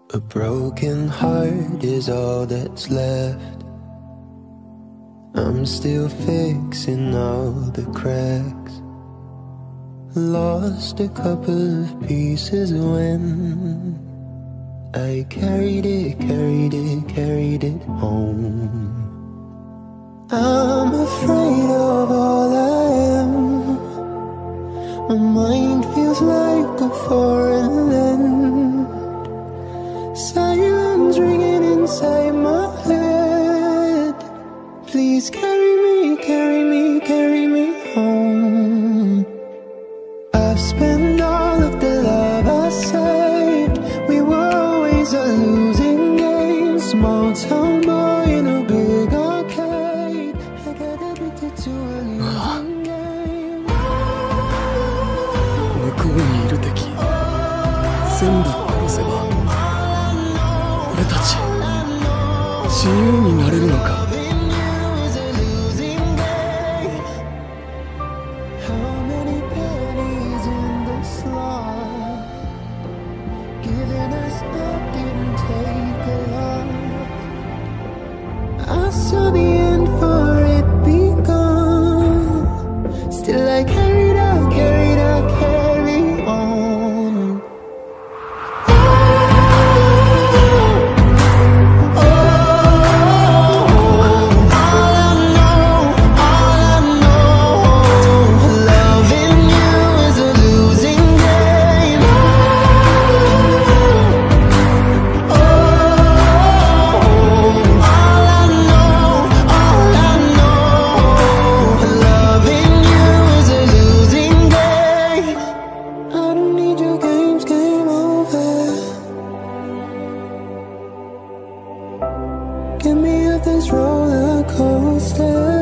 A broken heart is all that's left. I'm still fixing all the cracks. Lost a couple of pieces when I carried it home. I'm afraid of all I am. My mind feels like a foreign land. Silence ringing inside my head. Please carry me, carry me, carry me home. I've spent all of the love I saved. We were always a losing game. Small town boy in a big arcade. I got addicted to a losing game. 向こうにいる敵全部殺せば俺たち自由になれるのか。 I saw the end for it begun. Still I carried on. Get me off this roller coaster.